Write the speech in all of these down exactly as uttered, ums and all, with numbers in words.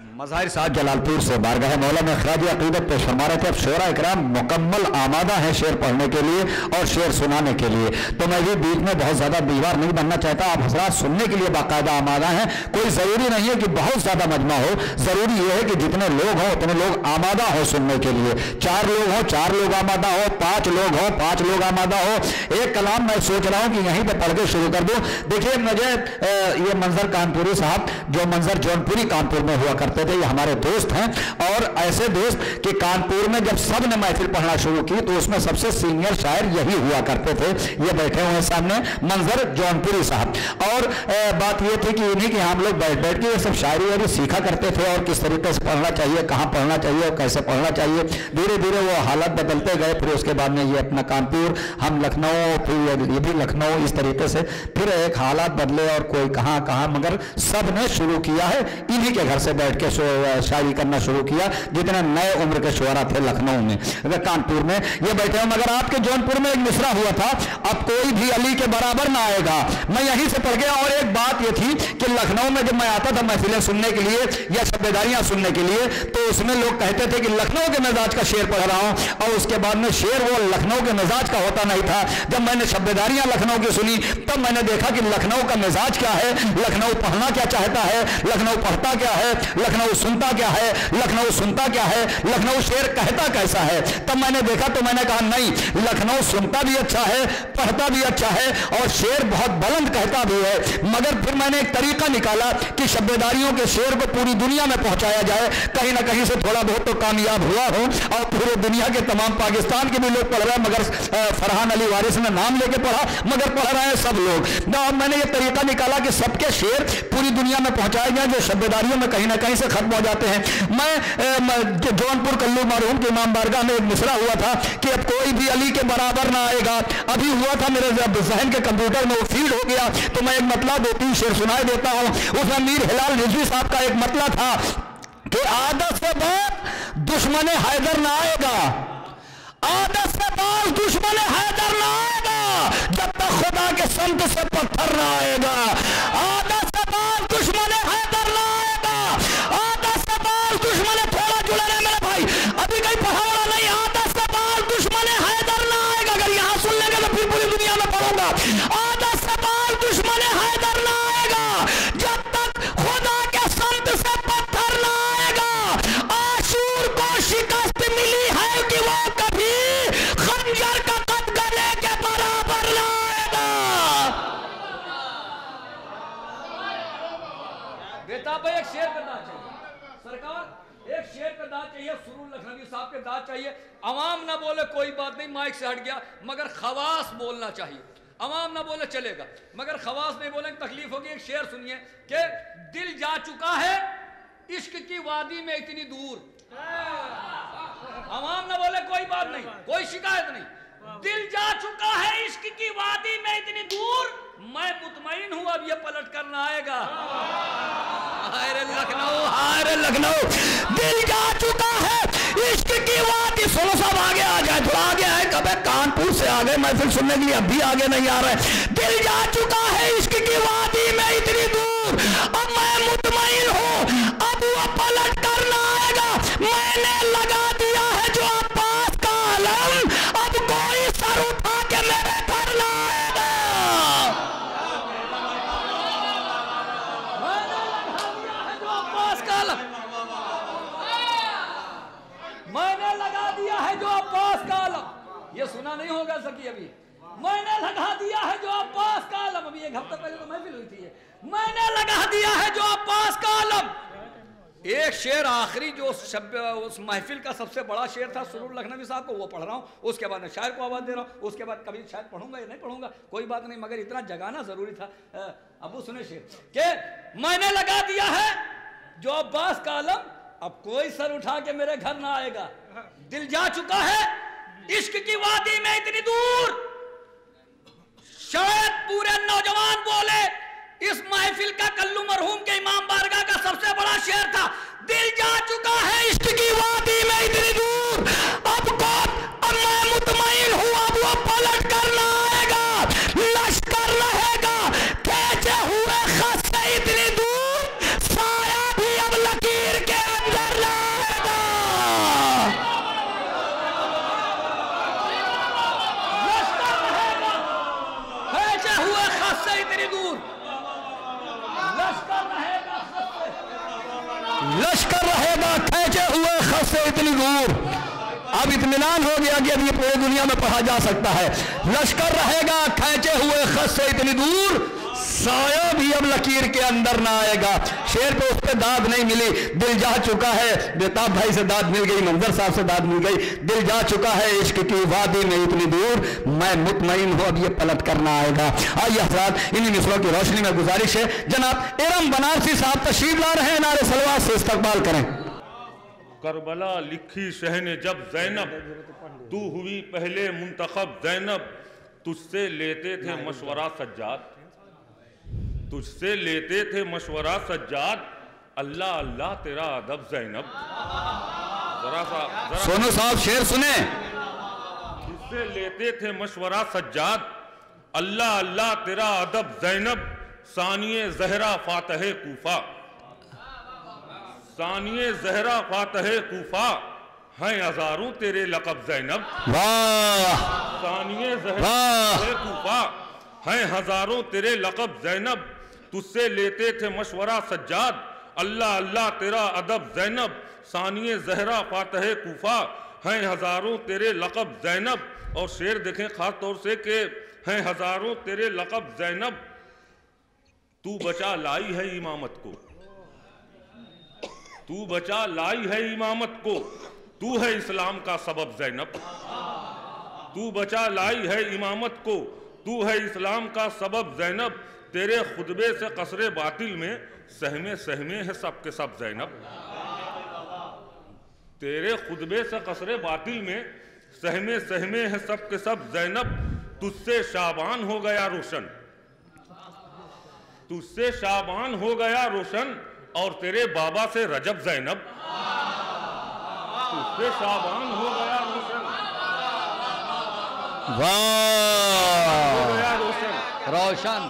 मज़ाहिर साहब जलालपुर से बारगाह मौला में खराज अक़ीदत पेश फरमा रहे थे। अब शोरा इकराम मुकम्मल आमादा है शेर पढ़ने के लिए और शेर सुनाने के लिए, तो मैं भी बीच में बहुत ज़्यादा दीवार नहीं बनना चाहता। आप हज़रात सुनने के लिए बाकायदा आमादा हैं, कोई ज़रूरी नहीं है कि बहुत ज़्यादा मजमा हो, ज़रूरी यह है कि जितने लोग हों उतने लोग आमादा हो सुनने के लिए। चार लोग हों चार लोग आमादा हो, पाँच लोग हों पाँच लोग आमादा हो। एक कलाम मैं सोच रहा हूँ कि यहीं पर पढ़ के शुरू कर दूँ। देखिए मुझे ये मंजर कानपुरी साहब, जो मंजर जौनपुरी कानपुर में हुआ करते थे, ये हमारे दोस्त हैं और ऐसे दोस्त कि कानपुर में जब सब ने महफिल पढ़ना शुरू की तो उसमें सबसे सीनियर शायर यही हुआ करते थे। ये बैठे हुए सामने मंजर जौनपुरी साहब। और ए, बात ये थी कि इन्हीं के हम लोग बैठ बैठ के ये सब शायरी वायरी सीखा करते थे और किस तरीके से पढ़ना चाहिए, कहाँ पढ़ना चाहिए और कैसे पढ़ना चाहिए। धीरे धीरे वो हालात बदलते गए, फिर उसके बाद में ये अपना कानपुर, हम लखनऊ, फिर ये भी लखनऊ, इस तरीके से फिर एक हालात बदले और कोई कहाँ कहाँ, मगर सब ने शुरू किया है इन्हीं के घर से बैठ के शायरी करना शुरू किया। जितने नए उम्र के शुअरा थे लखनऊ में, अगर कानपुर में ये बैठे हैं। मगर आपके जौनपुर में एक मिसरा हुआ था, अब कोई भी अली के बराबर ना आएगा, मैं यहीं से पढ़ गया। और एक बात ये थी कि लखनऊ में जब मैं आता था महफिलें सुनने के लिए या शब्बेदारियां सुनने के लिए, तो उसमें लोग कहते थे कि लखनऊ के मिजाज का शेर पढ़ रहा हूं, और उसके बाद में शेर वो लखनऊ के मिजाज का होता नहीं था। जब मैंने शब्बेदारियां लखनऊ की सुनी तब मैंने देखा कि लखनऊ का मिजाज क्या है, लखनऊ पढ़ना क्या चाहता है, लखनऊ पढ़ता क्या है, लखनऊ सुनता क्या है, लखनऊ सुनता क्या है, लखनऊ शेर कहता कैसा है। तब मैंने देखा तो मैंने कहा नहीं, लखनऊ सुनता भी अच्छा है, पढ़ता भी अच्छा है और शेर बहुत बुलंद कहता भी है। मगर फिर मैंने एक तरीका निकाला कि शब्बेदारियों के शेर को पूरी दुनिया में पहुंचाया जाए, कहीं ना कहीं से थोड़ा बहुत तो कामयाब हुआ हो और पूरे दुनिया के तमाम, पाकिस्तान के भी लोग पढ़ रहे हैं, मगर फरहान अली वारिस ने नाम लेके पढ़ा, मगर पढ़ रहे हैं सब लोग। मैंने ये तरीका निकाला कि सबके शेर पूरी दुनिया में पहुंचाए जाए जो शब्बेदारियों में कहीं ना कहीं से खत्म हो जाते हैं। मैं जौनपुर कल्लू मरहूम के इमाम बारगाह में एक मिसरा हुआ था कि अब कोई भी अली के बराबर ना आएगा, अभी हुआ था मेरे जहन के कंप्यूटर में वो फीड हो गया, तो मैं एक मतला दो तीन शेर सुनाई देता हूं। उसमें मीर हिलाल रिजवी साहब का एक मतला था कि आदत से बाद दुश्मन हैदर ना आएगा, आदत से बाद दुश्मन हैदर ना आएगा, जब तक खुदा के संत से पत्थर ना आएगा। आदत से बाद दुश्मन हैदर ना आएगा, आदत से बाद दुश्मन, थोड़ा जुड़े रहे मेरे भाई, अभी कहीं पढ़ा वाला नहीं। आदत से बाद दुश्मन हैदर ना आएगा, अगर यहां सुन लेंगे तो फिर पूरी दुनिया में पढ़ूंगा। आदत से बाद दुश्मन हैदर ना आएगा, जब तक खुदा के संत से पत्थर ना आएगा। आशूर को शिकस्त मिली है कि वो कभी खंजर का कद गले के बराबर ना आएगा। बेटा भाई एक शेर करना चाहिए सरकार, एक शेर का दाद चाहिए, सुरूर लखनवी साहब के दाद चाहिए। अवाम ना बोले कोई बात नहीं, माइक से हट गया, मगर खवास बोलना चाहिए। अवाम ना बोले चलेगा, मगर खवास नहीं बोले तकलीफ होगी। एक शेर सुनिए कि दिल जा चुका है इश्क की वादी में इतनी दूर। अवाम ना बोले कोई बात नहीं, कोई शिकायत नहीं। दिल जा चुका है इश्क की वादी में इतनी दूर, मैं मुतमईन हूं अब ये पलट करना आएगा। हाय रे लखनऊ, हाय रे लखनऊ, दिल जा चुका है इश्क की वादी। सोलो साहब आगे आ जाए, थोड़ा आगे आए, कब कानपुर से आ गए महफिल सुनने के लिए, अब भी आगे नहीं आ रहे। दिल जा चुका है इश्क की वादी में इतनी दूर, अब मैं मुतमईन हूं अब वो पलट करना आएगा। मैंने लगा दिया है जो अब्बास का आलम, अब कोई सर उठा के मेरे घर ना आएगा। मैंने लगा दिया है जो अब्बास का आलम, ये सुना नहीं होगा सकी अभी। मैंने लगा दिया है जो अब्बास का आलम, अभी एक हफ्ता पहले तो महफिल हुई थी। मैंने लगा दिया है जो अब्बास का आलम। एक शेर आखिरी जो शब उस महफिल का सबसे बड़ा शेर था सुरूर लखनवी साहब को, वो पढ़ रहा हूँ। उसके बाद मैं शायर को आवाज़ दे रहा हूँ, उसके बाद कभी शायद पढ़ूंगा या नहीं पढ़ूंगा कोई बात नहीं, मगर इतना जगाना जरूरी था। अबू सुने शेर कि मैंने लगा दिया है जो अब्बास का आलम, अब कोई सर उठा के मेरे घर ना आएगा। दिल जा चुका है इश्क की वादी में इतनी दूर। शायद पूरे नौजवान बोले इस महफिल का कल्लू मरहूम के इमाम बारगाह का सबसे बड़ा शेर था, दिल जा चुका है इश्क की वादी में इतनी दूर, अब कौन, अब मैं मुतमईन हूं अब वो पलट करना आएगा। लश्कर रहेगा कैसे हुए खस्ते इतनी दूर, साया भी अब लकीर के लश्कर रहेगा खींचे हुए खत से इतनी दूर। अब इत्मीनान हो गया कि अब ये पूरी दुनिया में पढ़ा जा सकता है। लश्कर रहेगा खींचे हुए खत से इतनी दूर, साया भी अब लकीर के अंदर ना आएगा। शेर पे उस पे दाद नहीं मिली, दिल जा चुका है। बेताब भाई से दाद मिल गई, मंजर साहब से दाद मिल गई। दिल जा चुका है इश्क की वादी में इतनी दूर, मैं मुतमईन हूं अब ये पलट करना आएगा। आइए हज़रात, इन्हीं मिसरों की रोशनी में गुजारिश है जनाब इरम बनारसी साहब तशरीफ ला रहे हैं, नारे सलवात से इस्तकबाल करें। करबला लिखी शहने जब ज़ैनब, तू हुई पहले मुंतखब ज़ैनब, तुझसे लेते थे मशवरा सज्जाद, तुझसे लेते थे मशवरा सज्जाद, अल्लाह अल्लाह तेरा अदब ज़ैनब। जरा सा जरा सोनू साहब शेर सुने। तुझसे लेते थे मशवरा सज्जाद, अल्लाह अल्लाह तेरा अदब ज़ैनब, सानिए ज़हरा फातह कूफा, सानिए ज़हरा फातह कूफा, हैं हजारों तेरे लक़ब ज़ैनब। वाह सानिए ज़हरा फातह कूफा, हैं हजारों तेरे लक़ब ज़ैनब, तुझसे लेते थे मशवरा सज्जाद, अल्लाह अल्लाह तेरा अदब ज़ैनब, सानिए ज़हरा फातह कूफा, हैं हजारों तेरे लक़ब ज़ैनब। और शेर देखें खास तौर से कि हैं हजारों तेरे लक़ब ज़ैनब, तू बचा लाई है इमामत को, तू बचा लाई है इमामत को, तू है इस्लाम का सबब ज़ैनब, तू बचा लाई है इमामत को, तू है इस्लाम का सबब ज़ैनब, तेरे खुतबे से कसरे बातिल में सहमे सहमे है सब के सब ज़ैनब, तेरे खुतबे से कसरे बातिल में सहमे सहमे है सब के सब ज़ैनब, तुझसे शाबान हो गया रोशन, तुझसे शाबान हो गया रोशन, और तेरे बाबा से रजब ज़ैनब, तुझसे शाबान हो गया रोशन, वाह हो गया रोशन रोशन,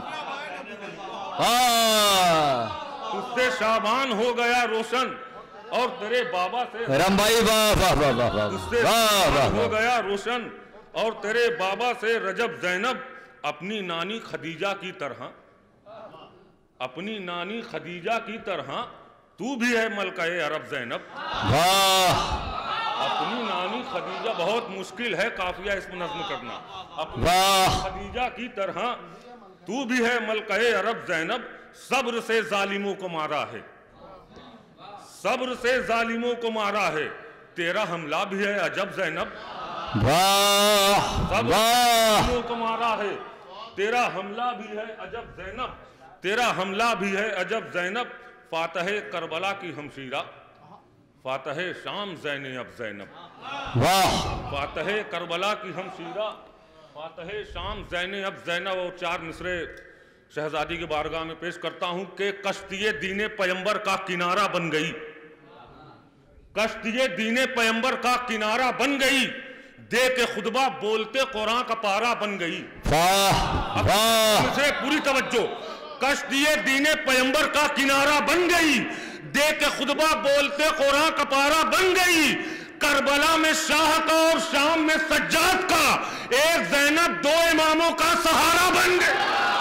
हाँ तुझसे शाबान हो गया रोशन, और तेरे बाबा से राम भाई वाह वाह वाह वाह वाह तुझसे वाह वाह हो गया रोशन, और तेरे बाबा से रजब ज़ैनब, अपनी नानी खदीजा की तरह, अपनी नानी खदीजा की तरह, तू भी है मलका-ए अरब ज़ैनब। वाह अपनी नानी खदीजा, बहुत मुश्किल है काफिया इसमें नज़्म करना, अपनी वाह खदीजा की तरह तू भी है मलका-ए अरब ज़ैनब, सब्र से जालिमों को मारा है, सब्र से जालिमों को मारा है, तेरा हमला भी है अजब ज़ैनब, वाह सब्र से वाह जालिमों को मारा है, तेरा हमला भी है अजब ज़ैनब, तेरा हमला भी है अजब ज़ैनब, फातह करबला की हमशीरा, फातह शाम ज़ैनब ज़ैनब, वाह फातह करबला की हमशीरा, फातह शाम ज़ैनब ज़ैनब। और चार मिसरे शहजादी की बारगाह में पेश करता हूं कि कश्तिये दीने पैगंबर का किनारा बन गई, कश्तिये दीने पैगंबर का किनारा बन गई, दे के खुतबा बोलते कुरान का पारा बन गई। वाह वाह मुझे पूरी तवज्जो, कश्तिये दीने पैगंबर का किनारा बन गई, दे के खुतबा बोलते कुरान का पारा बन गई, करबला में शाह का और शाम में सज्जाद का, एक ज़ैनब दो इमामों का सहारा बन गई।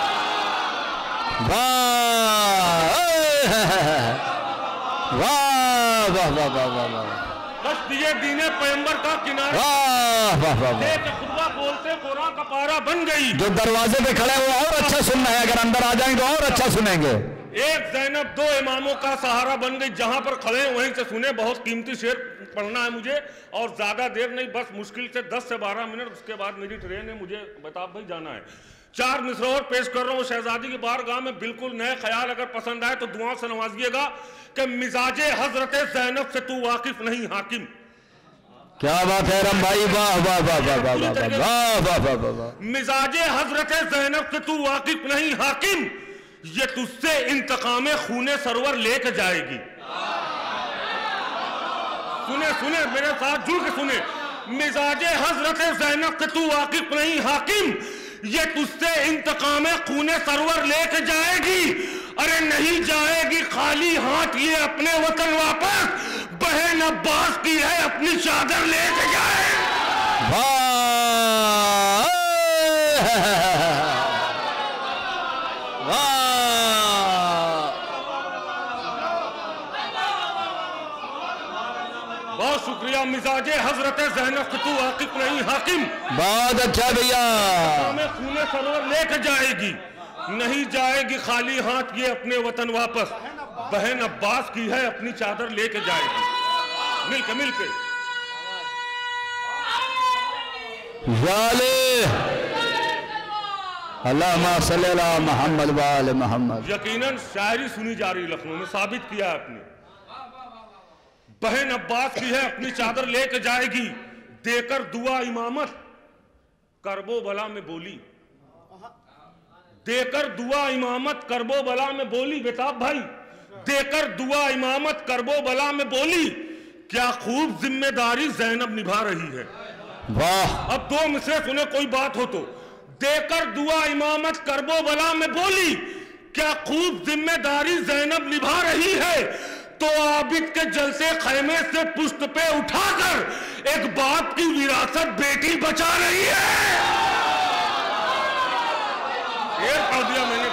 वाह वाह वाह वाह वाह वाह वाह कश्तिये दीने पैगंबर का किनारा, वाह वाह वाह दे के खुतबा बोलते कुरान का पारा बन गई। जो दरवाजे पे खड़े वो और अच्छा सुनना है, अगर अंदर आ जाएंगे तो और अच्छा सुनेंगे। एक ज़ैनब दो इमामों का सहारा बन गई, जहां पर खड़े हैं वहीं से सुने। बहुत कीमती शेर पढ़ना है मुझे, और ज्यादा देर नहीं, बस मुश्किल से दस से बारह मिनट, उसके बाद मेरी ट्रेन है, मुझे बेताब भाई जाना है। चार मिसरे और पेश कर रहा हूं शहजादी की बारगाह में, बिल्कुल नए ख्याल, अगर पसंद आए तो दुआ से नवाजिएगा कि मिजाजे हजरत ज़ैनब से तू वाकिफ नहीं हाकिम। क्या बात है रम भाई, वाह वाह वाह वाह वाह वाह वाह वाह वाह वाह वाह। मिजाजे हजरत ज़ैनब से तू वाकिफ नहीं हाकिम, ये तुझसे इंतकाम खूने सरवर लेके जाएगी। सुने सुने मेरे साथ जुड़ के सुने, मिजाजे हजरत ज़ैनब से तू वाकिफ नहीं हाकिम, ये तुझसे इंतकाम खूने सरवर लेके जाएगी। अरे नहीं जाएगी खाली हाथ ये अपने वतन वापस, बहन अब्बास की है अपनी चादर लेके जाए। वाह वाह बहुत शुक्रिया। मिजाजे हजरत ज़ैनब से तू वाकिफ नहीं हाकिम। बहुत अच्छा भैया। हमें खूने सरोवर लेके जाएगी, नहीं जाएगी खाली हाथ ये अपने वतन वापस। बहन अब्बास की है अपनी चादर लेके जाएगी। मिलके मिलके अल्लाहुम्मा सल्ली अला मोहम्मद व आले मोहम्मद। यकीनन शायरी सुनी जा रही लखनऊ में, साबित किया है अपने। बहन अब्बास की है अपनी चादर लेके जाएगी, देकर दुआ इमामत करबो बला में बोली। देकर दुआ इमामत करबो बला में बोली। बेताब भाई, देकर दुआ इमामत करबो बला में बोली, क्या खूब जिम्मेदारी ज़ैनब निभा रही है। वाह। अब दो मिसरे सुने, कोई बात हो तो। देकर दुआ इमामत करबो बला में बोली, क्या खूब जिम्मेदारी ज़ैनब निभा रही है। तो आबिद के जलते खैमे से पुश्त पे उठाकर एक बाप की विरासत बेटी बचा रही है। ये पढ़ दिया मैंने।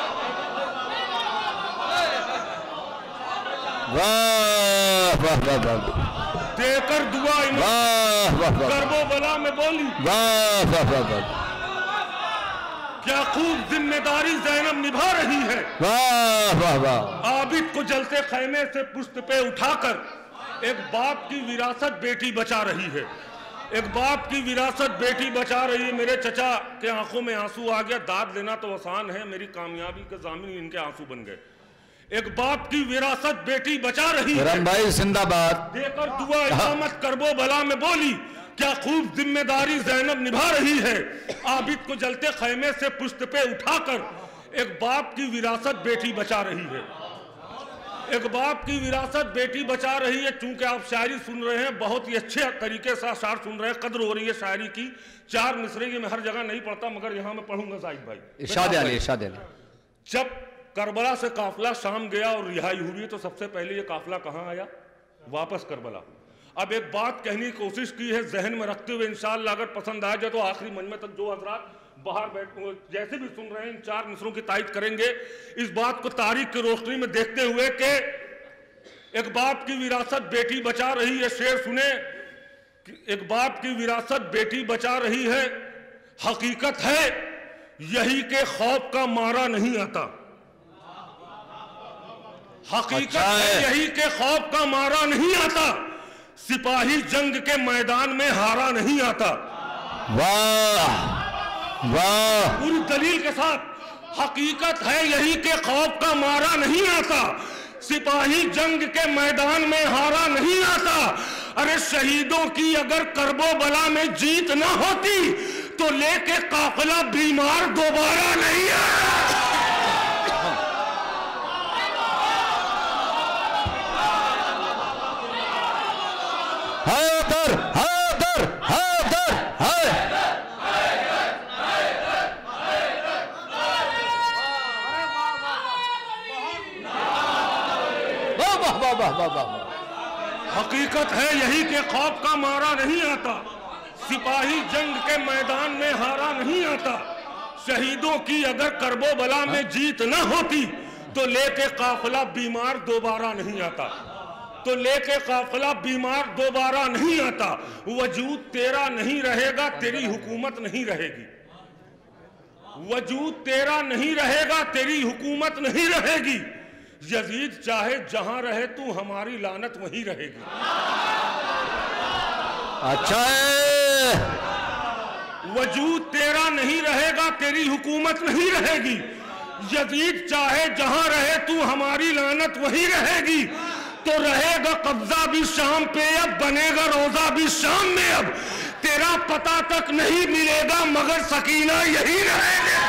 वाह वाह वाह वाह। देकर दुआ इमामत करबो बला में बोली, वाह वाह वाह वाह। क्या खूब जिम्मेदारी ज़ैनब निभा रही है। वाह वाह वाह। आबिद को जलते खैमे से पुश्त पे उठाकर एक बाप की विरासत बेटी बचा रही है। एक बाप की विरासत बेटी बचा रही है। मेरे चचा के आंखों में आंसू आ गया। दाद लेना तो आसान है, मेरी कामयाबी के ज़ामिन इनके आंसू बन गए। एक बाप की विरासत बेटी बचा रही है। रम भाई जिंदाबाद। देकर दुआ इमामत करबो बला में बोली, क्या खूब जिम्मेदारी ज़ैनब निभा रही है। आबिद को जलते खैमे से पुश्त पे उठाकर एक बाप की विरासत बेटी बचा रही है। एक बाप की विरासत बेटी बचा रही है। चूंकि आप शायरी सुन रहे हैं, बहुत ही अच्छे तरीके से शायर सुन रहे हैं, कद्र हो रही है शायरी की। चार मिसरे ये मैं हर जगह नहीं पढ़ता, मगर यहाँ मैं पढ़ूंगा जाहिद भाई। इरशाद अली, इरशाद अली। जब करबला से काफिला शाम गया और रिहाई हुई, तो सबसे पहले ये काफिला कहाँ आया? वापस करबला। अब एक बात कहने की कोशिश की है जहन में रखते हुए, इंशाअल्लाह अगर पसंद आ जाए तो आखिरी मंजमे तक जो हजरात बाहर बैठ जैसे भी सुन रहे हैं, इन चार मिसरों की तारीफ करेंगे। इस बात को तारीख की रोशनी में देखते हुए कि एक बाप की विरासत बेटी बचा रही है। शेर सुने कि एक बाप की विरासत बेटी बचा रही है। हकीकत है यही के खौफ का मारा नहीं आता। हकीकत अच्छा है है। यही के खौफ का मारा नहीं आता। सिपाही जंग के मैदान में हारा नहीं आता। वाह वाह। पूरी दलील के साथ। हकीकत है यही के खौफ का मारा नहीं आता। सिपाही जंग के मैदान में हारा नहीं आता। अरे शहीदों की अगर करबो बला में जीत ना होती तो लेके काफिला बीमार दोबारा नहीं आया। है उधर, है उधर, है उधर, है। वाह वाह वाह वाह वाह वाह। हकीकत है यही के खौफ का मारा नहीं आता। सिपाही जंग के मैदान में हारा नहीं आता। शहीदों की अगर करबो बला में जीत न होती तो लेके काफिला बीमार दोबारा नहीं आता। तो लेके काफिला बीमार दोबारा नहीं आता। वजूद तेरा नहीं रहेगा, तेरी हुकूमत नहीं रहेगी। वजूद तेरा नहीं रहेगा, तेरी हुकूमत नहीं रहेगी। यजीद चाहे जहां रहे तू, हमारी लानत वहीं रहेगी। अच्छा है। वजूद तेरा नहीं रहेगा, तेरी हुकूमत नहीं रहेगी। यजीद चाहे जहां रहे तू, हमारी लानत वहीं रहेगी। तो रहेगा कब्जा भी शाम पे, अब बनेगा रोजा भी शाम में। अब तेरा पता तक नहीं मिलेगा, मगर सकीना यही रहेगा।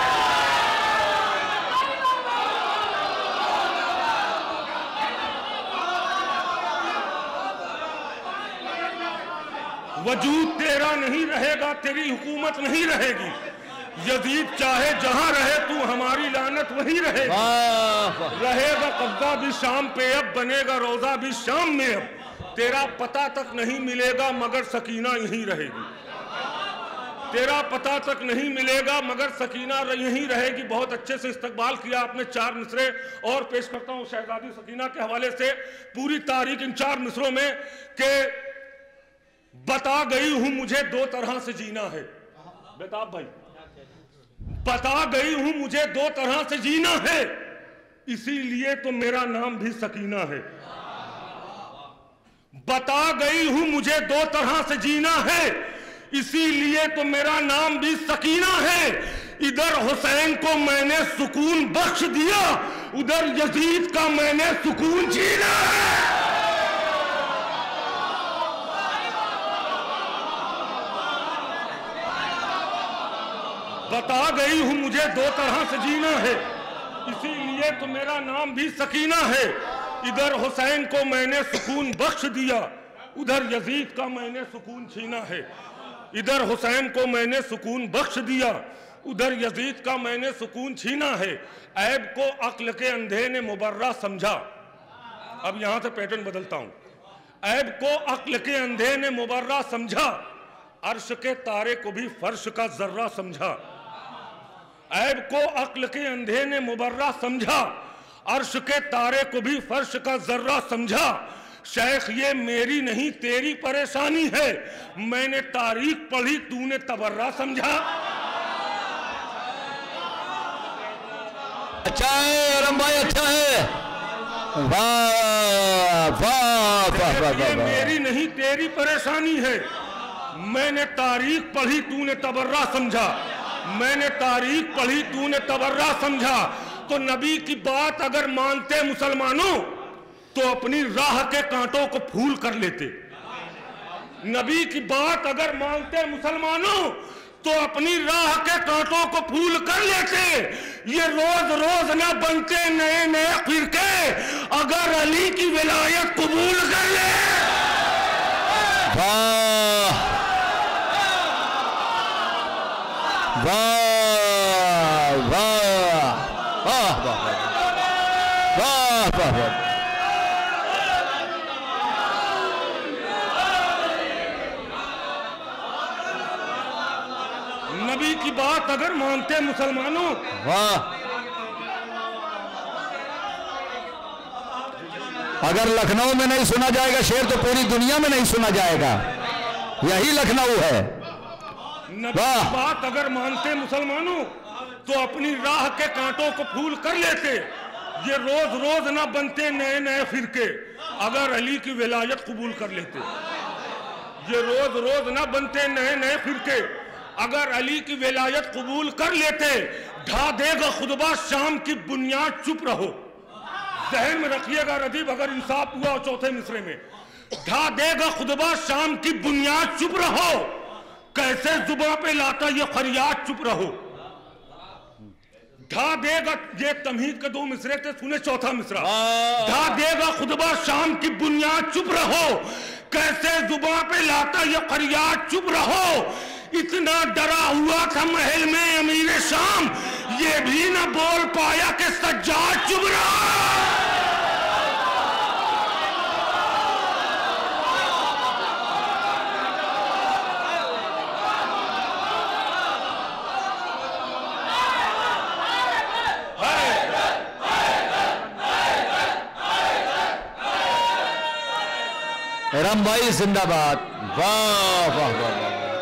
वजूद तेरा नहीं रहेगा, तेरी हुकूमत नहीं रहेगी। यजीद चाहे जहां रहे तू, हमारी लानत वहीं रहेगी। रहेगा कब्जा भी शाम पे, अब बनेगा रोजा भी शाम में। अब तेरा पता तक नहीं मिलेगा, मगर सकीना यहीं रहेगी। तेरा पता तक नहीं मिलेगा मगर सकीना यहीं रहेगी। बहुत अच्छे से इस्तकबाल किया आपने चार मिसरे, और पेश करता हूं शहजादी सकीना के हवाले से पूरी तारीख इन चार मिसरों में के बता गई हूं मुझे दो तरह से जीना है। बेताब भाई, बता गई हूं मुझे दो तरह से जीना है, इसीलिए तो मेरा नाम भी सकीना है। बता गई हूं मुझे दो तरह से जीना है, इसीलिए तो मेरा नाम भी सकीना है। इधर हुसैन को मैंने सुकून बख्श दिया, उधर यजीद का मैंने सुकून छीना है। बता गई हूं मुझे दो तरह से जीना है, इसीलिए तो मेरा नाम भी सकीना है। इधर हुसैन को मैंने सुकून बख्श दिया, उधर यजीद का मैंने सुकून छीना है। इधर हुसैन को मैंने सुकून बख्श दिया, उधर यजीद का मैंने सुकून छीना है। ऐब को अक्ल के अंधे ने मुबर्रा समझा। अब यहां से पैटर्न बदलता हूं। ऐब को अक्ल के अंधे ने मुबर्रा समझा, अर्श के तारे को भी फर्श का जर्रा समझा। ऐब को अक्ल के अंधे ने मुबर्रा समझा, अर्श के तारे को भी फर्श का जर्रा समझा। शेख ये मेरी नहीं तेरी परेशानी है, मैंने तारीख पढ़ी तूने तबर्रा समझा। अच्छा है रम भाई, अच्छा है। वाह वाह वाह वाह। ये मेरी नहीं तेरी परेशानी है, मैंने तारीख पढ़ी तूने तबर्रा समझा। मैंने तारीख पढ़ी तूने तबर्रा समझा। तो नबी की बात अगर मानते मुसलमानों तो अपनी राह के कांटों को फूल कर लेते। नबी की बात अगर मानते मुसलमानों तो अपनी राह के कांटों को फूल कर लेते। ये रोज रोज ना बनते नए नए फिरके, अगर अली की विलायत कबूल कर ले। वाह वाह वाह वाह वाह वाह वाह। नबी की बात अगर मानते मुसलमानों, वाह। अगर लखनऊ में नहीं सुना जाएगा शेर तो पूरी दुनिया में नहीं सुना जाएगा, यही लखनऊ है। नबी की बात अगर मानते मुसलमानों तो अपनी राह के कांटों को फूल कर लेते। ये रोज रोज ना बनते नए नए फिरके, अगर अली की विलायत कबूल कर लेते। ये रोज रोज ना बनते नए नए फिरके, अगर अली की विलायत कबूल कर लेते। ढा देगा खुतबा शाम की बुनियाद, चुप रहो। जहन में रखिएगा रदीब, अगर इंसाफ हुआ चौथे मिसरे में, ढा देगा खुतबा शाम की बुनियाद, चुप रहो। कैसे जुबान पे लाता ये फरियाद, चुप रहो। ढा देगा, ये तमहीद के दो मिसरे थे, सुने चौथा मिसरा। ढा देगा खुतबा शाम की बुनियाद, चुप रहो। कैसे जुबान पे लाता ये फरियाद, चुप रहो। इतना डरा हुआ था महल में अमीर शाम, ये भी ना बोल पाया कि सज्जाद, चुप रहा। रम भाई जिंदाबाद। वाह वाह वाह।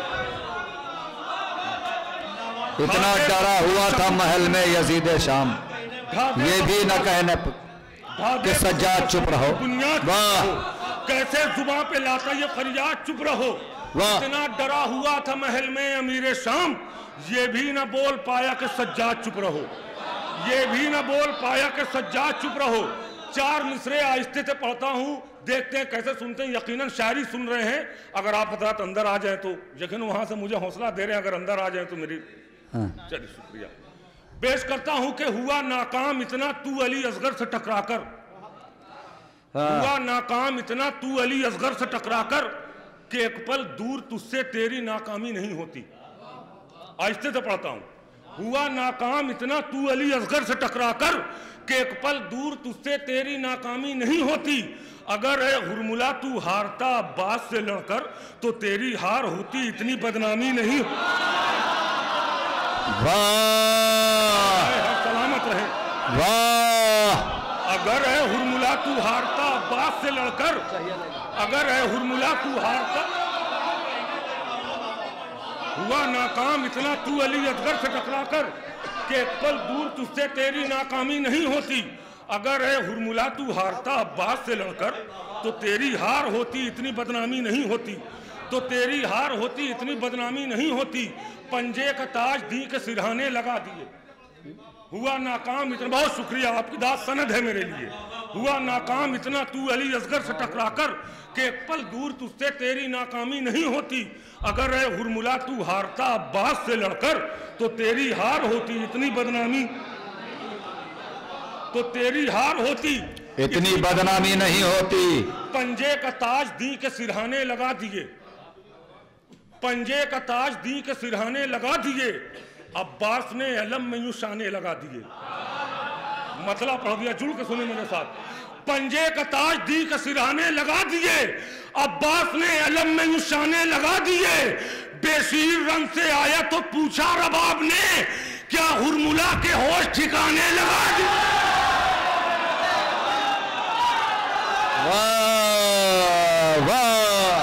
इतना डरा हुआ था महल में यजीद शाम, ये भी न कहने कि सज्जाद, चुप रहो। वाह। कैसे जुबान पे लाता ये फरियाद, चुप रहो। इतना डरा हुआ था महल में अमीर शाम, ये भी न बोल पाया कि सज्जाद, चुप रहो। ये भी न बोल पाया कि सज्जाद, चुप रहो। चार मिसरे आहिस्ते से पढ़ता हूं, देखते हैं कैसे सुनते हैं। यकीनन शायरी सुन रहे हैं। अगर आप हजरात अंदर आ जाए तो, यकीन वहां से मुझे हौसला दे रहे हैं, अगर अंदर आ जाए तो मेरी। चलिए शुक्रिया। पेश करता हूं कि हुआ नाकाम इतना तू अली असगर से टकराकर, हुआ नाकाम इतना तू अली असगर से टकराकर, कि एक पल दूर तुझसे तेरी नाकामी नहीं होती। आहिस्ते से पढ़ता हूं। हुआ नाकाम इतना तू अली असगर से टकराकर, कि एक पल दूर तुझसे तेरी नाकामी नहीं होती। अगर है हुरमुला तू हारता अब्बास से लड़कर, तो तेरी हार होती इतनी बदनामी नहीं। वाह, सलामत रहे। वाह, अगर है हुरमुला तू हारता अब्बास से लड़कर, अगर है हुरमुला तू हारता, हुआ नाकाम इतना तू अली असगर से टकराकर कि एक पल दूर तुझसे तेरी नाकामी नहीं होती। अगर है हुरमुला तू हारता अब्बास से लड़कर, तो तेरी हार होती इतनी बदनामी नहीं होती, तो तेरी हार होती इतनी बदनामी नहीं होती। पंजे का ताज दी के सिरहाने लगा दिए, हुआ नाकाम इतना, बहुत शुक्रिया आपकी दाद सनद है मेरे लिए। हुआ नाकाम इतना तू अली असगर से टकराकर कि एक पल दूर तुझसे तेरी नाकामी नहीं होती। अगर है हुरमुला तू हारता अब्बास से लड़कर, तो तेरी हार होती इतनी बदनामी, तो तेरी हार होती इतनी बदनामी नहीं होती। पंजे का ताज दी के सिरहाने लगा दिए, पंजे का ताज दी के सिरहाने लगा दिए, अब्बास ने अलम में यूं शाने लगा दिए। मतलब पढ़ दिया, जुड़ के सुने मेरे साथ। पंजे का ताज दी के सिरहाने लगा दिए, अब्बास ने अलम में यूं शाने लगा दिए। बेशीर रंग से आया तो पूछा रबाब ने, क्या हुरमुला के होश ठिकाने लगा दिए। वाह, वाह,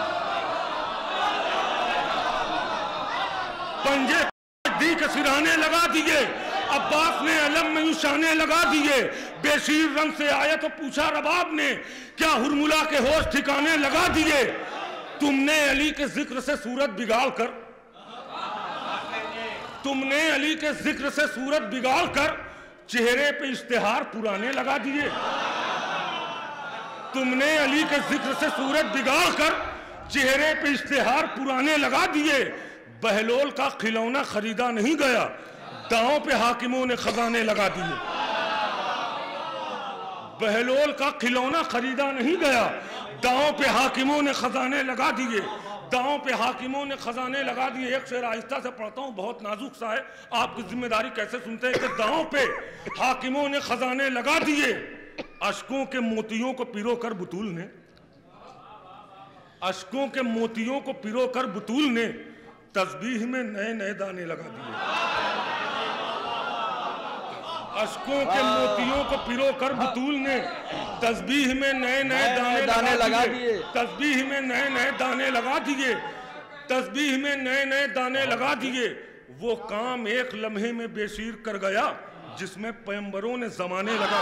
पंजे दी के सिरहाने लगा दिए, अब्बास ने अलम में यूं शाने लगा दिए। बेशीर रंग से आया तो पूछा रबाब ने, क्या हुरमुला के होश ठिकाने लगा दिए। तुमने अली के जिक्र से सूरत बिगाड़ कर, तुमने अली के जिक्र से सूरत बिगाड़ कर चेहरे पे इश्तिहार पुराने लगा दिए। तुमने अली के जिक्र से सूरत बिगाड़ कर चेहरे पे इश्तिहार पुराने लगा दिए। बहलोल का खिलौना खरीदा नहीं गया, दांव पे हाकिमों ने खजाने लगा दिए। बहलोल का खिलौना खरीदा नहीं गया, दांव पे हाकिमों ने खजाने लगा दिए। दांव पे हाकिमों ने खजाने लगा दिए। एक शेर आहिस्ता से पढ़ता हूँ, बहुत नाजुक सा है, आपकी जिम्मेदारी कैसे सुनते हैं कि दांव पे हाकिमों ने खजाने लगा दिए। अशकों के मोतियों को पिरो कर बुतूल ने, अशकों के मोतियों को पिरो कर बुतूल ने तस्बीह में नए नए दाने लगा दिए। अशकों के मोतियों को पिरो कर बुतूल ने तस्बीह में नए नए दाने, दाने लगा दिए। तस्बीह में नए नए दाने लगा दिए, तस्बीह में नए नए दाने लगा दिए। वो काम एक लम्हे में बेशीर कर गया, जिसमें पैगंबरों ने जमाने लगा।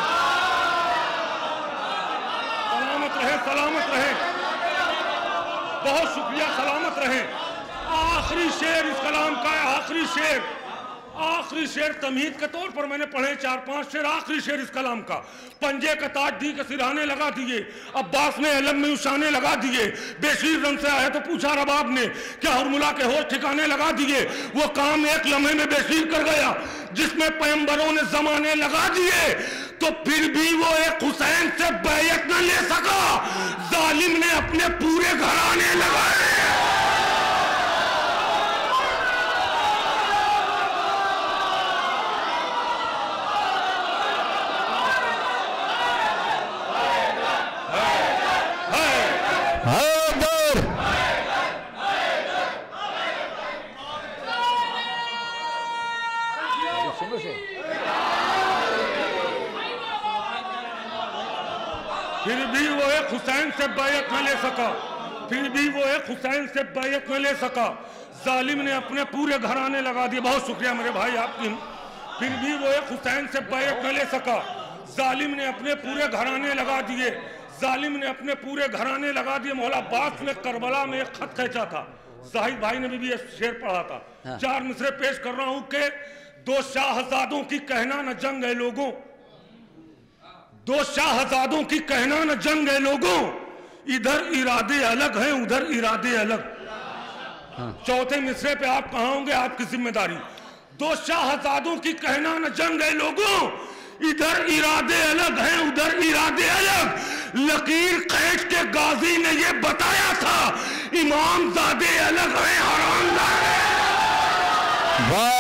सलामत रहे, सलामत रहे, बहुत शुक्रिया, सलामत रहे। आखिरी शेर इस कलाम का है, आखिरी शेर, आखिरी शेर तमहीद के तौर पर मैंने पढ़े चार पांच शेर। आखिरी शेर इस कलाम का, पंजे का ताज दी के सिरहाने लगा दिए, अब्बास ने अलम में उशाने लगा दिए। बेशीर रंग से आया तो पूछा रबाब ने, क्या हुरमुला के होश ठिकाने लगा दिए। वो काम एक लम्हे में बेशीर कर गया, जिसमें पैगंबरों ने जमाने लगा दिए। तो फिर भी वो एक हुसैन से बैयत न ले सका, जालिम ने अपने पूरे घराने लगाए। फिर भी वो एक हुसैन से बैयत न ले सका, फिर भी वो एक हुसैन से बैयत न ले सका, जालिम ने अपने पूरे घराने लगा दिए। बहुत शुक्रिया मेरे भाई आपकी। फिर भी वो एक हुसैन से बैयत न ले सका, जालिम ने अपने पूरे घराने लगा दिए, जालिम ने अपने पूरे घराने लगा दिए। मौला अब्बास ने करबला में एक खत खींचा था, साहिब भाई ने भी, भी एक शेर पढ़ा था। हाँ। चार मिसरे पेश कर रहा हूं कि दो शाहजादों की कहना न जंग है लोगों, दो शाहजादों की कहना न जंग है लोगों, इधर इरादे अलग हैं उधर इरादे अलग। हाँ। चौथे मिसरे पे आप कहाँ होंगे, आपकी जिम्मेदारी। दो शाहजादों की कहना न जंग है लोगों, इधर इरादे अलग हैं उधर इरादे अलग। लकीर खींच के गाजी ने ये बताया था, इमाम ज़ादे अलग हैं हरामजादे। वाह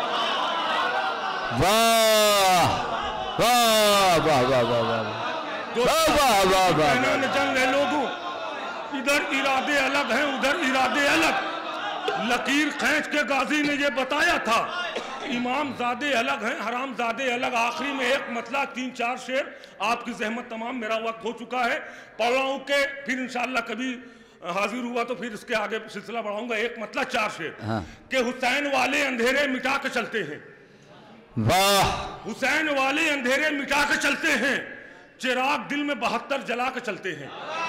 वाह वाह वाह वाह वाह वाह। जंग लोगों, इधर इरादे अलग हैं, उधर इरादे अलग। लकीर खींच के गाजी ने ये बताया था, इमाम ज़ादे अलग हैं, हराम ज़ादे अलग। आखिरी में एक मतला, तीन चार शेर, आपकी जहमत तमाम, मेरा वक्त हो चुका है, पढ़ रहा हूँ के फिर इंशाअल्लाह कभी हाजिर हुआ तो फिर इसके आगे सिलसिला बढ़ाऊंगा। एक मतला चार शेर। हाँ। कि हुसैन वाले अंधेरे मिटा के चलते हैं, वाह, हुसैन वाले अंधेरे मिटा के चलते हैं, चिराग दिल में बहत्तर जला के चलते हैं।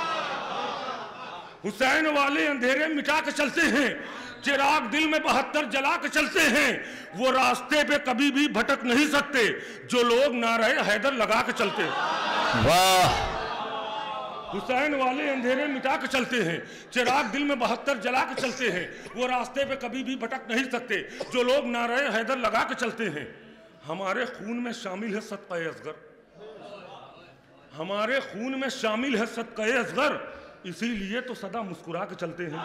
हुसैन वाले अंधेरे मिटा के चलते हैं, चिराग दिल में बहत्तर जला के चलते हैं। वो रास्ते पे कभी भी भटक नहीं सकते जो लोग नारे हैदर लगा के चलते हैं। वाह, हुसैन वाले अंधेरे मिटा के चलते हैं, चिराग दिल में बहत्तर जला के चलते हैं। वो रास्ते पे कभी भी भटक नहीं सकते जो लोग नारे हैदर लगा के चलते हैं। हमारे खून में शामिल है सदक़े असगर, हमारे खून में शामिल है सदक़े असगर, इसीलिए तो सदा मुस्कुरा के चलते हैं।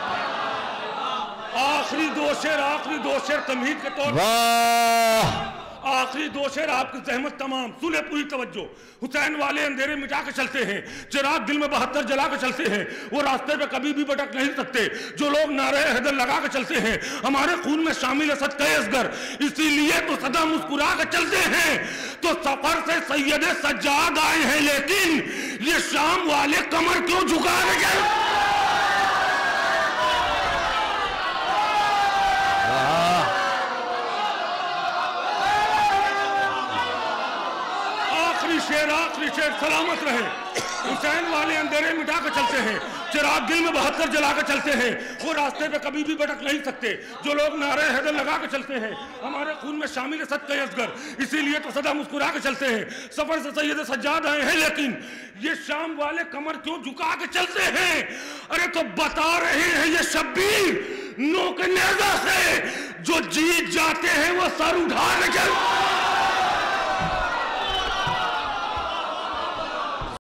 आखिरी दो शेर, आखिरी दो शेर तमहीद के तौर पर, आखिरी दो शेर आपकी जहमत तमाम, सुने पूरी तवज्जो। हुसैन वाले अंधेरे मिटा के चलते हैं, चिराग दिल में बहत्तर जला के चलते हैं। वो रास्ते पे कभी भी भटक नहीं सकते जो लोग नारे हैदर लगा के चलते हैं। हमारे खून में शामिल है सदक़े असगर, इसीलिए तो सदा मुस्कुरा के चलते हैं। तो सफर से सैयद सज्जाद आए हैं, लेकिन ये शाम वाले कमर क्यों झुका रहे हैं? शेर, आखिरी शेर, सलामत रहे। हुसैन वाले अंधेरे मिटा के चलते हैं, चिराग दिल में बहत्तर जला के चलते हैं। वो रास्ते पे कभी भी भटक नहीं सकते जो लोग नारे हैदर लगा के चलते हैं। हमारे खून में शामिल है सदक़े असगर, इसीलिए तो सदा मुस्कुरा के चलते हैं। सफर से सैयद सज्जाद आए हैं, लेकिन ये शाम वाले कमर क्यों झुका के चलते हैं? अरे तो बता रहे हैं ये शब्बीर नोक नेज़ा से, जो जीत जाते हैं वो सर उठा के चलते हैं।